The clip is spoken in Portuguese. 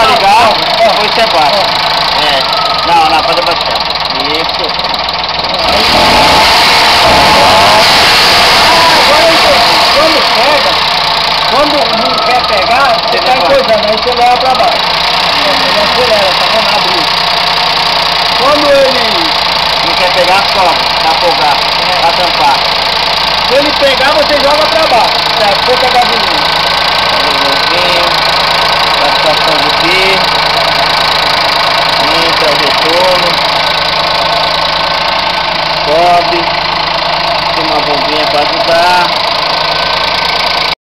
ligar, depois você baixa. É. Não, pode baixar. Isso. Agora eu entendi. Quando não quer pegar, você tá encosando, aí você leva pra baixo. Ele acelera, tá vendo? Abriu. Quando ele não quer pegar, sobe, pra afogar, pra tampar. Se ele pegar, você joga pra baixo. Certo? Pouca gasolina.